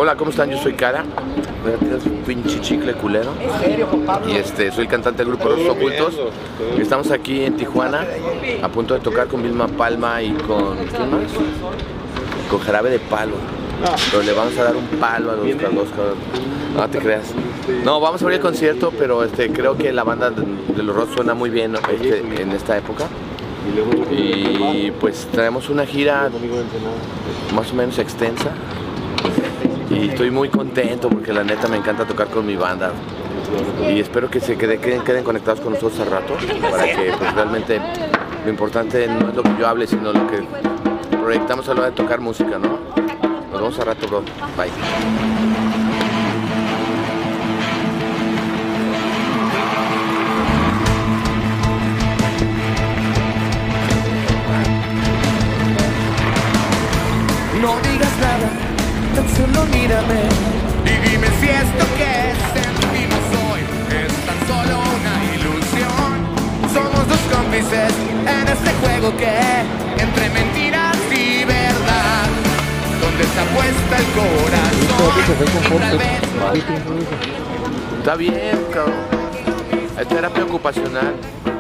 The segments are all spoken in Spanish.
Hola, ¿cómo están? Yo soy Cara. Es un pinche chicle culero. Y soy el cantante del grupo Los Ocultos. Y estamos aquí en Tijuana, a punto de tocar con Vilma Palma y con... ¿quién más? Con Jarabe de Palo. Pero le vamos a dar un palo a los dos. No te creas. No, vamos a abrir el concierto, pero creo que la banda de los Ross suena muy bien en esta época. Y pues traemos una gira más o menos extensa. Y estoy muy contento porque la neta me encanta tocar con mi banda. Y espero que se queden conectados con nosotros al rato, para que pues, realmente lo importante no es lo que yo hable, sino lo que proyectamos a la hora de tocar música, ¿no? Nos vemos al rato, bro. Bye. No digas nada, tan solo mírame y dime si esto que sentimos hoy es tan solo una ilusión. Somos dos cómplices en este juego que entre mentiras y verdad, donde se apuesta el corazón y tal vez... Está bien, cabrón. Es terapia ocupacional.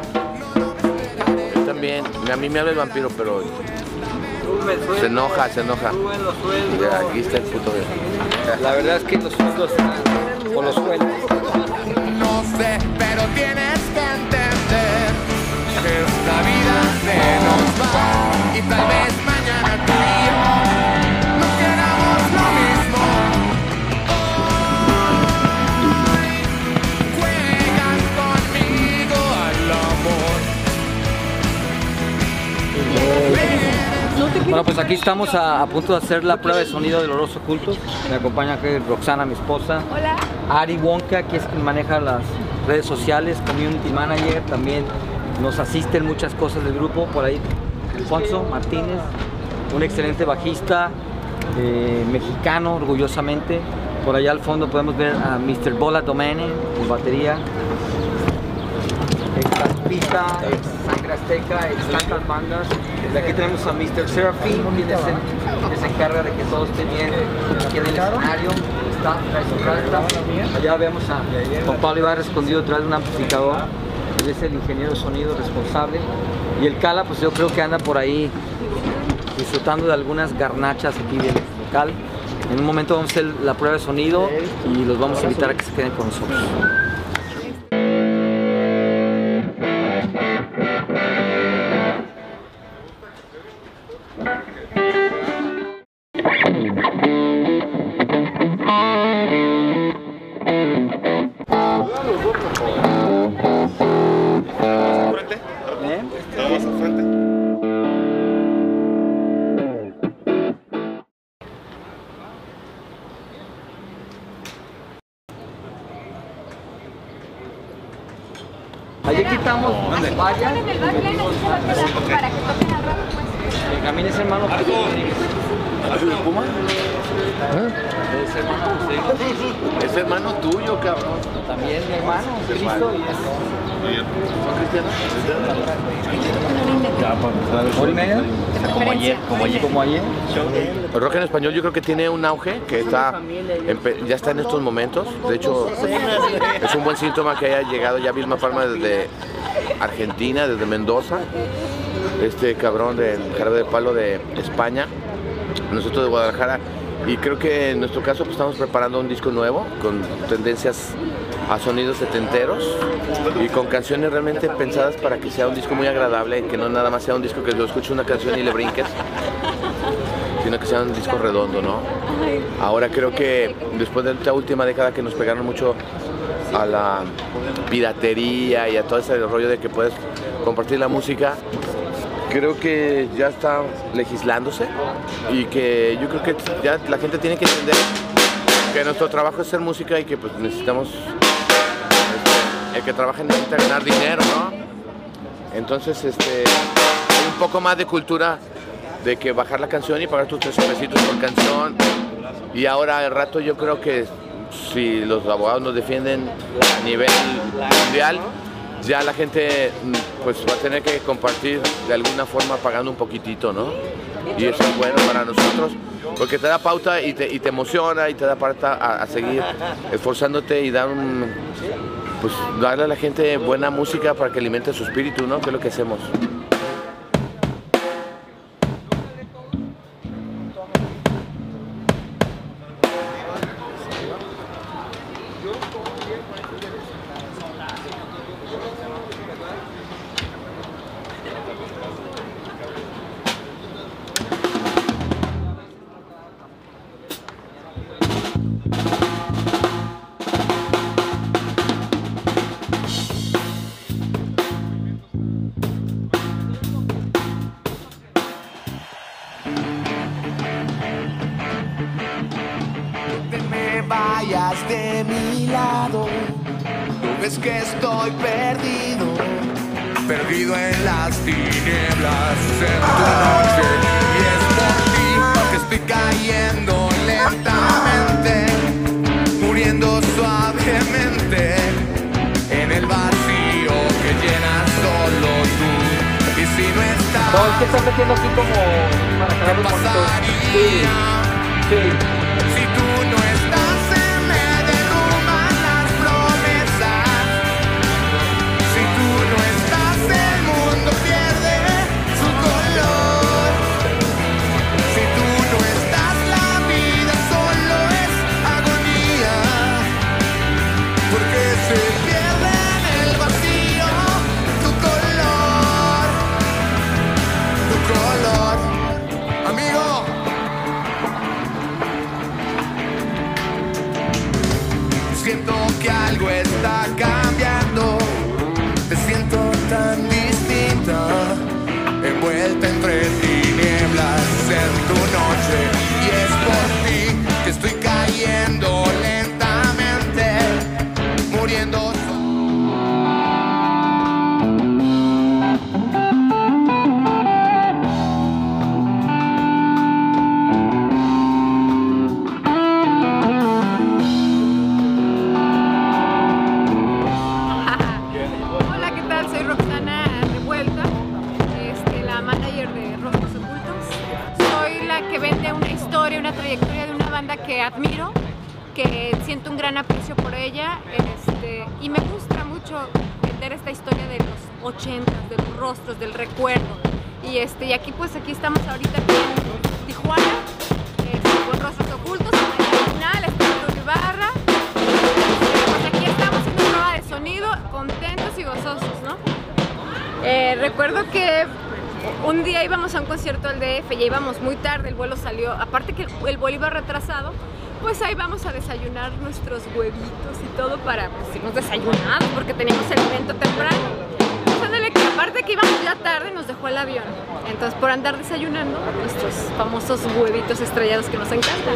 Yo también. A mí me habla el vampiro, pero... se enoja. Ya, aquí está el puto de... La verdad es que los sueldos o los sueldos. No sé, pero tienes que entender que esta vida se nos va y tal vez mañana tú y yo no queramos lo mismo. Hoy juegas conmigo al amor. Bueno, pues aquí estamos a punto de hacer la prueba de sonido de Los Ocultos. Me acompaña aquí Roxana, mi esposa. Hola. Ari Wonka, que es quien maneja las redes sociales, community manager, también nos asiste en muchas cosas del grupo. Por ahí Alfonso Martínez, un excelente bajista, mexicano, orgullosamente. Por allá al fondo podemos ver a Mr. Bola Domene, en batería. Pita, ex Sangre Azteca, ex tantas bandas. De aquí tenemos a Mr. Serafín, quien se encarga de que todo esté bien aquí en el escenario. Allá vemos a Juan Pablo Ibarra escondido detrás de un amplificador. Él es el ingeniero de sonido responsable. Y el Cala, pues yo creo que anda por ahí disfrutando de algunas garnachas aquí del local. En un momento vamos a hacer la prueba de sonido y los vamos a invitar a que se queden con nosotros. Allí quitamos las vallas. Para que toquen al rato, pues. Camines, hermano. ¿Haces de espuma? Es hermano José. Es hermano tuyo, cabrón. También mi hermano, Cristo. ¿Son cristianos? ¿Hora y media? Como ayer. El rock en español yo creo que tiene un auge que ya está en estos momentos. De hecho, es un buen síntoma que haya llegado ya Vilma Palma desde Argentina, desde Mendoza. Este cabrón de Jarabe de Palo de España, nosotros de Guadalajara. Y creo que en nuestro caso pues, estamos preparando un disco nuevo con tendencias a sonidos setenteros y con canciones realmente pensadas para que sea un disco muy agradable, que no nada más sea un disco que lo escuches una canción y le brinques, sino que sea un disco redondo, ¿no? Ahora creo que después de esta última década que nos pegaron mucho a la piratería y a todo ese rollo de que puedes compartir la música, creo que ya está legislándose y que yo creo que ya la gente tiene que entender que nuestro trabajo es hacer música y que pues necesitamos, el que trabaja necesita ganar dinero, ¿no? Entonces hay un poco más de cultura de que bajar la canción y pagar tus 3 pesitos por canción. Y ahora al rato yo creo que si los abogados nos defienden a nivel mundial, ya la gente pues va a tener que compartir de alguna forma pagando un poquitito, ¿no? y eso es bueno para nosotros porque te da pauta y te emociona y te da pauta a seguir esforzándote y pues darle a la gente buena música para que alimente su espíritu, ¿no? Que es lo que hacemos. Vayas de mi lado, tú ves que estoy perdido, perdido en las tinieblas en tu noche, y es por ti que estoy cayendo lentamente, muriendo suavemente en el vacío que llenas solo tú, y si no estás, No, es que estás metiendo aquí como para ¿qué acabar los monitos. pasaría? Sí. Si tú no estás, se me derrumban las promesas. Si tú no estás, el mundo pierde su color. Si tú no estás, la vida solo es agonía, porque se pierde en el vacío tu color, amigo. Siento que algo está cambiando, te siento tan distinta, envuelta entre tinieblas en tu noche, y es por ti que estoy cayendo lentamente, muriendo. Hola, ¿qué tal? Soy Roxana Revuelta, la manager de Rostros Ocultos. Soy la que vende una historia, una trayectoria de una banda que admiro, que siento un gran aprecio por ella, y me gusta mucho vender esta historia de los 80s, de los rostros, del recuerdo. Y aquí estamos ahorita aquí en Tijuana, con Rostros Ocultos, en el final, Arturo Ibarra. Pues aquí estamos en una prueba de sonido, contentos y gozosos, ¿no? Recuerdo que un día íbamos a un concierto al DF, ya íbamos muy tarde, el vuelo salió, aparte que el vuelo iba retrasado, pues ahí vamos a desayunar nuestros huevitos y todo para irnos desayunados, porque teníamos el evento temprano. Ándale, que aparte que íbamos ya tarde, nos dejó el avión. Entonces, por andar desayunando, nuestros famosos huevitos estrellados que nos encantan.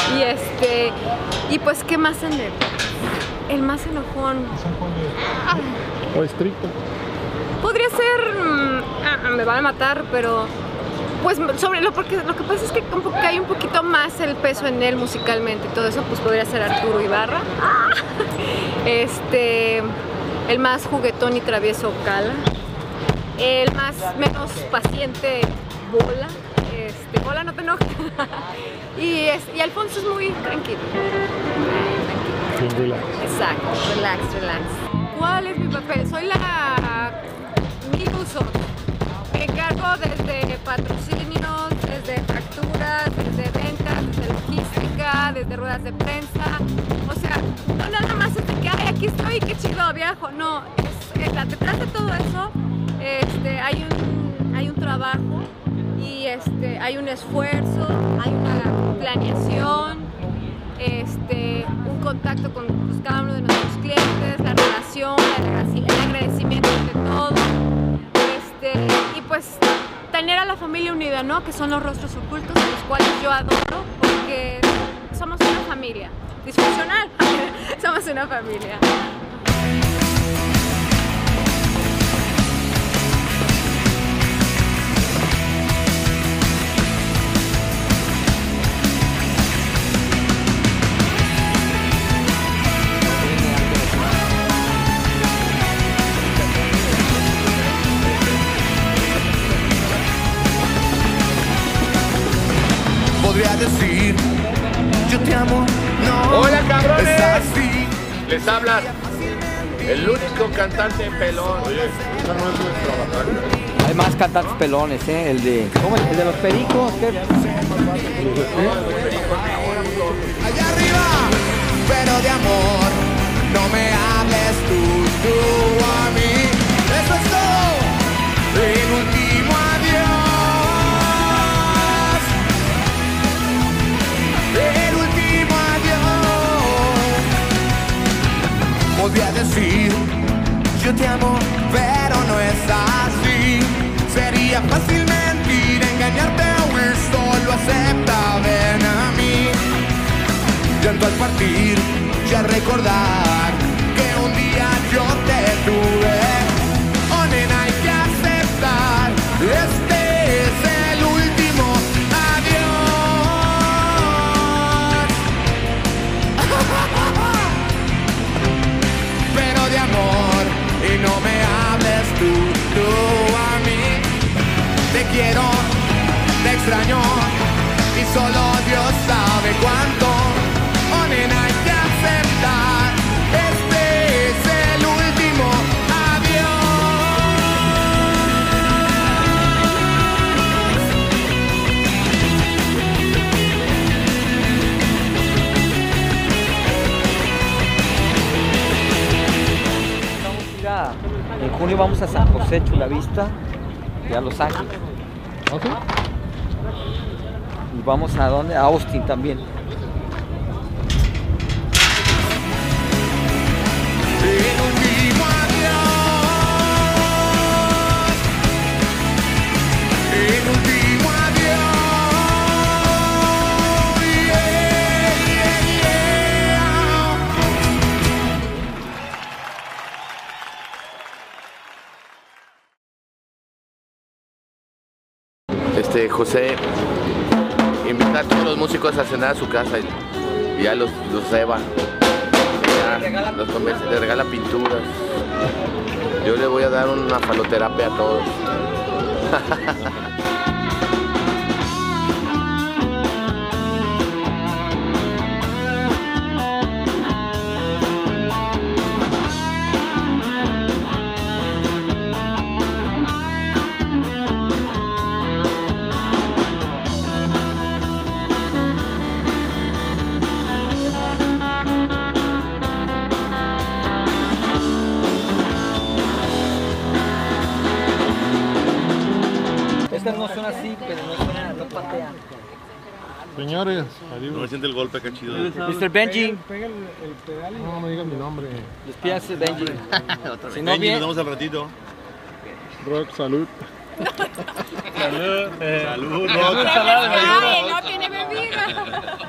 Y pues, ¿qué más en el más enojón? O estricto. Podría ser, me van a matar, pero pues porque lo que pasa es que como que hay un poquito más el peso en él musicalmente y todo eso, pues podría ser Arturo Ibarra. El más juguetón y travieso, Cala. El menos paciente, Bola. Bola, no te enojes. y Alfonso es muy tranquilo. Bien relax. Exacto, relax. ¿Cuál es mi papel? Soy la mil usos. Me encargo desde patrocinios, desde facturas, desde ventas, desde logística, desde ruedas de prensa. O sea, no nada más es de que ay, aquí estoy, qué chido, viajo. No, detrás de todo eso hay un trabajo y hay un esfuerzo, hay una planeación, un contacto con cada uno de nuestros clientes, la relación, el agradecimiento ante todo. Y pues tener a la familia unida, ¿no? Que son los Rostros Ocultos, a los cuales yo adoro porque somos una familia disfuncional, somos una familia. no. ¡Hola, cabrones! Es así. Les habla el único cantante pelón. Oye, esa no es nuestra batalla. Hay más cantantes pelones, ¿eh? El de los pericos. ¿Qué? Allá arriba, pero de amor, no me hables tú a mí. Eso es todo, el último adiós. El último adiós. Podría decir, yo te amo, pero no es así. Sería fácil mentir, engañarte o huir, solo acepta, ven a mí. Llanto al partir y al recordar que un día yo te tuve. Oh nena, hay que aceptar, este es el último adiós. Pero de amor, y no me hables tú a mí. Te quiero, te extraño, y solo Dios sabe cuánto. Oh nena, hay que aceptar, este es el último En junio vamos a San José, Chulavista y a Los Ángeles. ¿Ah, sí? Y vamos a dónde? A Austin también. El último adiós. El último adiós. José invita a todos los músicos a cenar a su casa y ya los ceba. Los convence, le regala pinturas. Yo le voy a dar una faloterapia a todos. Estas no son así, pero no suena, no patea. Señores, adiós. No me siente el golpe, qué chido. Mr. Benji, Pega el pedal y no me digan mi nombre. despídase Benji. Otra vez. Si no Benji, bien- nos vemos al ratito. Rock, salud. Salud. Salud. Ay, no tiene bebida.